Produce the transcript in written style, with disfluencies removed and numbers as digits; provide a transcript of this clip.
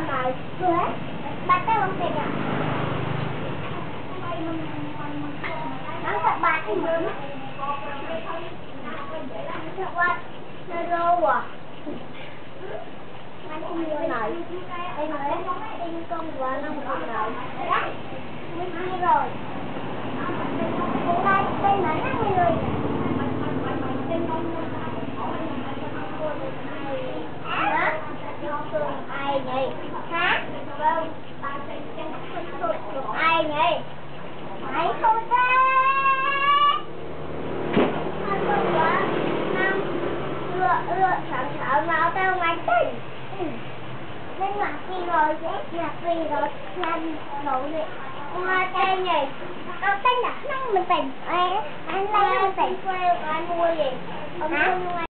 này ba cái không tiền à? Nó thật ba cái mướn thật quá nó rô à anh không mua này em nói em con quá nó không này mới đi rồi đây này nó người hả? Ai nhỉ? Hả? Vâng. Ai nhỉ? Mày không thế. Lựa sẵn nào tao máy tỉnh. Nên là khi rồi chết là khi rồi làm nổ đi. Ngoài cây nhỉ? Tao tính là năng mình tỉnh. Anh lấy mình tỉnh. Anh mua gì? Hả?